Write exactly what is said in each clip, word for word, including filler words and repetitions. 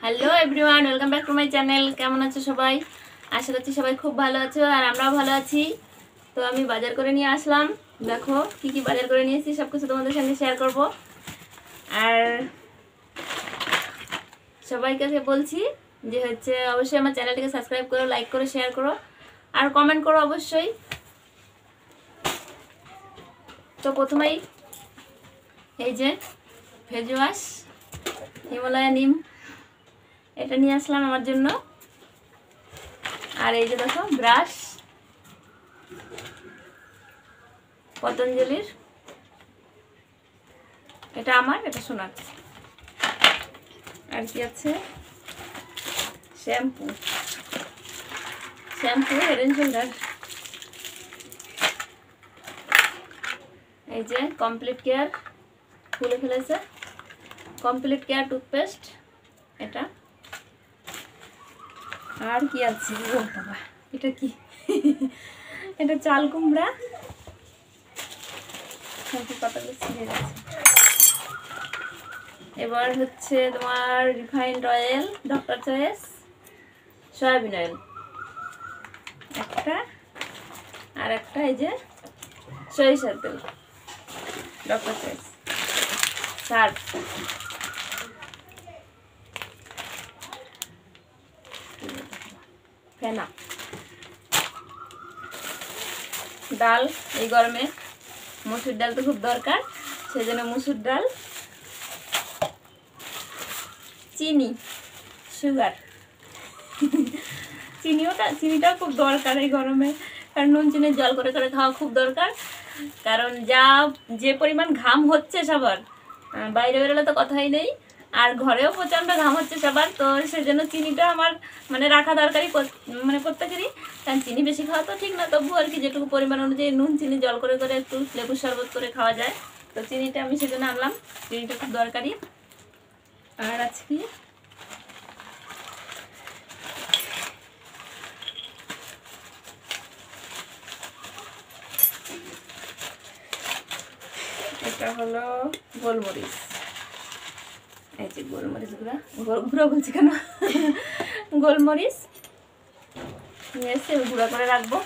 Hello everyone, welcome back to my channel. কেমন আছো সবাই? আশা করছি সবাই খুব ভালো আছো আর আমরাও ভালো আছি। তো আমি বাজার করে নিয়ে আসলাম, দেখো কি কি বাজার করে নিয়েছি সব কিছু তোমাদের সঙ্গে শেয়ার করব। আর সবাইকে বলছি যে হচ্ছে অবশ্যই আমার চ্যানেলটিকে সাবস্ক্রাইব করো, লাইক করো, শেয়ার করো আর কমেন্ট করো অবশ্যই। তো প্রথমেই এই যে ফেস ওয়াশ হিমালয়া নিম, এটা নিয়ে আসলাম আমার জন্য। আর এই যে দেখো ব্রাশ পতঞ্জলির, এটা আমার, এটা সোনার। আর কি আছে, shampoo shampoo head and shoulder. এই যে কমপ্লিট কেয়ার, খুলে ফেলেছে, কমপ্লিট কেয়ার টুথপেস্ট এটা। আর কি আছে, ও বাবা এটা কি এটা চাল কুমড়া, পাতাগুলো ছিঁড়ে গেছে। এবার হচ্ছে তোমার refined oil, doctor choice soybean oil একটা, আর একটা এই যে সরিষার তেল ডক্টর চয়েস, সার্ফ, ফেনা, ডাল এই গরমে মসুর ডাল তো খুব দরকার, সেই জন্য মসুর ডাল, চিনি, সুগার চিনিওটা চিনিটাও খুব দরকার এই গরমে, কারণ নুন চিনির জল করে করে খাওয়া খুব দরকার। কারণ যা যে পরিমাণ ঘাম হচ্ছে সবার, বাইরে বেরোলে তো কথাই নেই, আর ঘরেও প্রচণ্ড ঘাম হচ্ছে সবার, তো সেজন্য চিনিটা আমার মানে রাখা দরকারই, মানে প্রত্যেকেরই। কারণ চিনি বেশি খাওয়া তো ঠিক না, তবু আর কি যেটুকু পরিমাণ অনুযায়ী নুন চিনি জল করে করে একটু লেবুর শরবত করে খাওয়া যায়, তো চিনিটা আমি সেজন্য আনলাম, চিনিটা খুব দরকারি। আর আছে কি, এটা হলো গোলমরিচ, এই যে গোলমরিচ গুঁড়া, গুঁড়ো বলছি কেন গোলমরিচ নিয়ে এসে গুঁড়া করে রাখবো।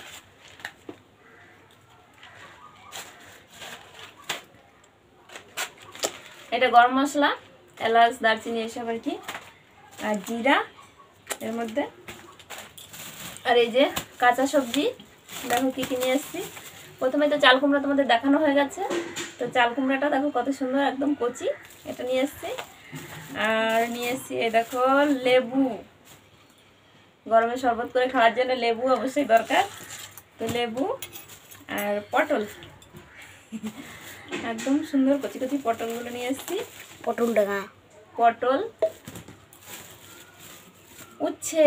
এটা গরম মশলা, এলাচ, দারচিনি এসব আর কি, আর জিরা এর মধ্যে। আর এই যে কাঁচা সবজি, দেখো কী কী নিয়ে এসেছি। প্রথমে তো চাল কুমড়া তোমাদের দেখানো হয়ে গেছে, তো চাল কুমড়াটা দেখো কত সুন্দর একদম কচি, এটা নিয়ে এসেছি। আর নিয়ে এসেছি এই দেখো লেবু, গরমে শরবত করে খাওয়ার জন্য লেবু অবশ্যই দরকার, তো লেবু। আর পটল, একদম সুন্দর কচি কচি পটলগুলো নিয়ে এসেছি, পটল ডাঙা, পটল, উচ্ছে,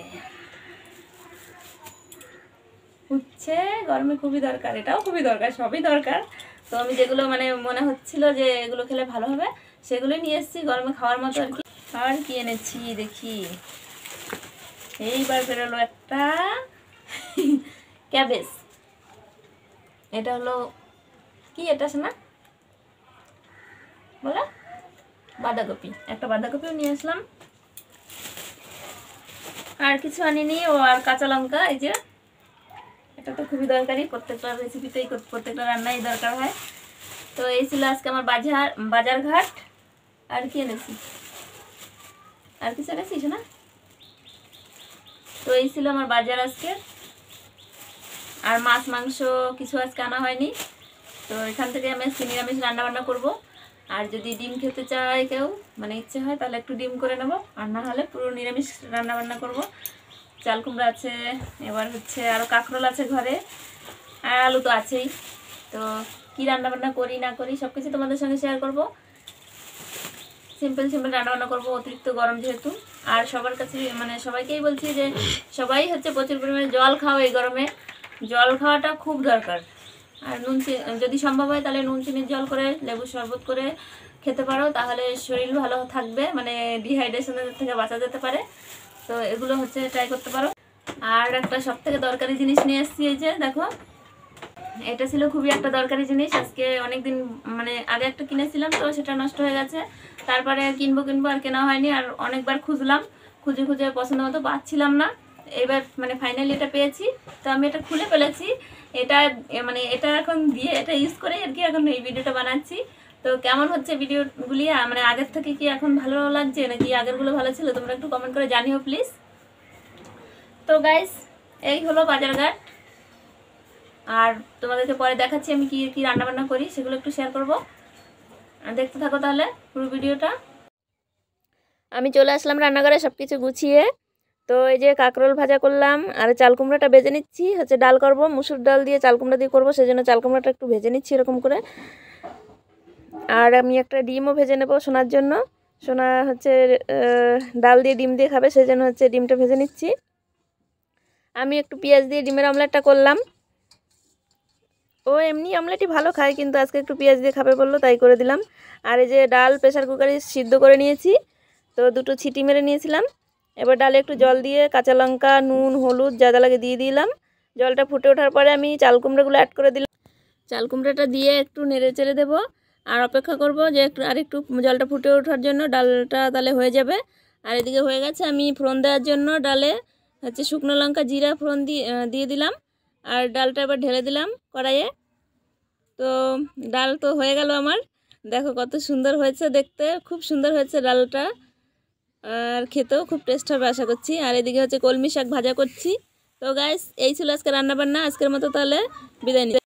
উচ্ছে গরমে খুবই দরকার, এটাও খুবই দরকার, সবই দরকার। তো আমি যেগুলো মানে মনে হচ্ছিল যে এগুলো খেলে ভালো হবে সেগুলোই নিয়ে এসেছি গরমে খাওয়ার মতো আর কি। আর কি এনেছি দেখি, এইবার বেরোলো একটা ক্যাবেজ, এটা হলো কি, এটা শোনা বলো, বাঁধাকপি, একটা বাঁধাকপিও নিয়ে আসলাম। আর কিছু আনিনি, ও আর কাঁচা লঙ্কা, এই যে এটা তো খুবই দরকারি, প্রত্যেকটা রেসিপিতেই প্রত্যেকটা রান্নাই দরকার হয়। তো এই ছিল আজকে আমার বাজার বাজার ঘাট। আর কি এনেছি, আর কিছু এনেছিস না? তো এই ছিল আমার বাজার আজকে। আর মাছ মাংস কিছু আজকে আনা হয়নি, তো এখান থেকে আমি আজকে নিরামিষ রান্নাবান্না করব। আর যদি ডিম খেতে চাই কেউ, মানে ইচ্ছে হয়, তাহলে একটু ডিম করে নেবো, আর না হলে পুরো নিরামিষ রান্নাবান্না করব। চাল কুমড়া আছে, এবার হচ্ছে আরও কাঁকরোল আছে ঘরে, আর আলু তো আছেই। তো কী রান্নাবান্না করি না করি সব কিছু তোমাদের সঙ্গে শেয়ার করব। সিম্পল সিম্পল রান্নাবান্না করবো, অতিরিক্ত গরম যেহেতু। আর সবার কাছে মানে সবাইকেই বলছি যে সবাই হচ্ছে প্রচুর পরিমাণে জল খাও, এই গরমে জল খাওয়াটা খুব দরকার। আর নুন যদি সম্ভব হয় তাহলে নুন চিনির জল করে লেবু শরবত করে খেতে পারো, তাহলে শরীর ভালো থাকবে, মানে ডিহাইড্রেশনের থেকে বাঁচা যেতে পারে। তো এগুলো হচ্ছে ট্রাই করতে পারো। আর একটা সব থেকে দরকারি জিনিস নিয়ে এসেছি, এই যে দেখো এটা ছিল খুবই একটা দরকারি জিনিস। আজকে অনেক দিন মানে আগে একটা কিনেছিলাম, তো সেটা নষ্ট হয়ে গেছে। তারপরে কিনবো কিনবো আর কেনা হয়নি, আর অনেকবার খুঁজলাম, খুঁজে খুঁজে পছন্দ মতো পাচ্ছিলাম না। এবার মানে ফাইনালি এটা পেয়েছি, তো আমি এটা খুলে ফেলেছি। এটা মানে এটা এখন দিয়ে এটা ইউজ করে আর কি এখন এই ভিডিওটা বানাচ্ছি। তো কেমন হচ্ছে ভিডিওগুলি, মানে আগের থেকে কি এখন ভালো লাগছে নাকি আগেরগুলো ভালো ছিল, তোমরা একটু কমেন্ট করে জানিও প্লিজ। তো গাইস, এই হলো বাজারঘাট, আর তোমাদেরকে পরে দেখাচ্ছি আমি কি কি রান্না বান্না করি, সেগুলো একটু শেয়ার করব। দেখতে থাকো তাহলে পুরো ভিডিওটা। আমি চলে আসলাম রান্নাঘরে সব কিছু গুছিয়ে। তো এই যে কাঁকরোল ভাজা করলাম, আর চাল কুমড়োটা ভেজে নিচ্ছি, হচ্ছে ডাল করব, মুসুর ডাল দিয়ে চাল কুমড়া দিয়ে করবো, সেই জন্য চাল কুমড়োটা একটু ভেজে নিচ্ছি এরকম করে। আর আমি একটা ডিমও ভেজে নেব সোনার জন্য। সোনা হচ্ছে ডাল দিয়ে ডিম দিয়ে খাবে, সেই জন্য হচ্ছে ডিমটা ভেজে নিচ্ছি। আমি একটু পেঁয়াজ দিয়ে ডিমের অমলেটটা করলাম। ও এমনি অমলেটই ভালো খায়, কিন্তু আজকে একটু পেঁয়াজ দিয়ে খাবে বললো, তাই করে দিলাম। আর এই যে ডাল প্রেসার কুকারে সিদ্ধ করে নিয়েছি, তো দুটো ছিটি মেরে নিয়েছিলাম। এবার ডালে একটু জল দিয়ে কাঁচা লঙ্কা, নুন, হলুদ যা যা লাগে দিয়ে দিলাম। জলটা ফুটে ওঠার পরে আমি চাল কুমড়োগুলো অ্যাড করে দিলাম। চাল কুমড়োটা দিয়ে একটু নেড়ে চেড়ে দেবো, আর অপেক্ষা করব যে একটু আর একটু জলটা ফুটে ওঠার জন্য, ডালটা তাহলে হয়ে যাবে। আর এদিকে হয়ে গেছে, আমি ফোড়ন দেওয়ার জন্য ডালে হচ্ছে শুকনো লঙ্কা, জিরা ফোড়ন দিয়ে দিয়ে দিলাম, আর ডালটা এবার ঢেলে দিলাম কড়াইয়ে। তো ডাল তো হয়ে গেল আমার, দেখো কত সুন্দর হয়েছে দেখতে, খুব সুন্দর হয়েছে ডালটা, আর খেতেও খুব টেস্ট হবে আশা করছি। আর এদিকে হচ্ছে কলমি শাক ভাজা করছি। তো গাইস, এই ছিল আজকে রান্নাবান্না, আজকের মতো তাহলে বিদায় নিচ্ছি।